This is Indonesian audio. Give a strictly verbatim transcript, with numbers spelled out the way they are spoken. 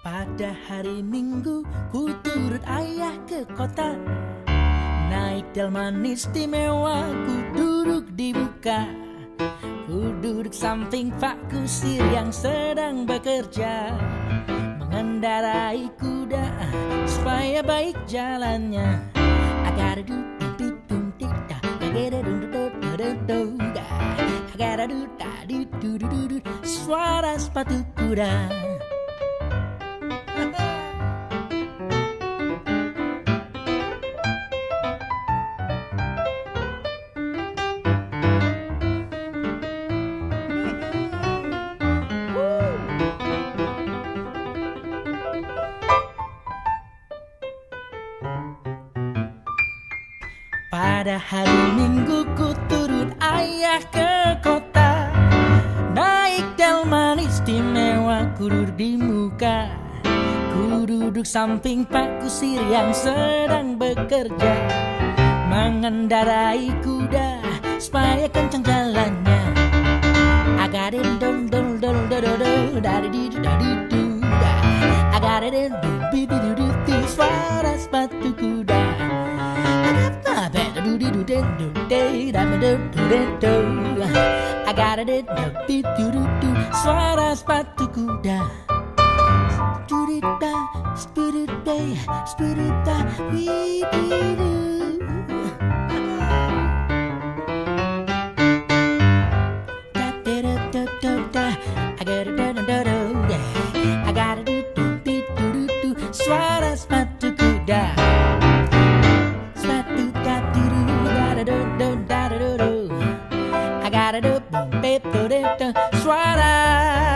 Pada hari Minggu ku turut ayah ke kota, naik delman istimewa, ku duduk di muka. Ku duduk samping Pak Kusir yang sedang bekerja, mengendarai kuda supaya baik jalannya. Agar du du du du da, agar du du du du du da, agar du da du du du du, suara sepatu kuda. Pada hari Minggu ku turut ayah ke kota, naik delman istimewa, ku duduk di muka. Ku duduk samping Pak Kusir yang sedang bekerja, mengendarai kuda supaya kencang jalannya. Agarin dong dong dong dong dong dari di dari du da, agarin dong bibi du du du, suara sepatu kuda. I got it in the beat, do do do, suara sepatu kuda. Spirita, spirita, spirita, bibidu. Da da da da da da, I got it da da da da, I got it do do beat do do do, suara sepatu kuda. I got it up, suara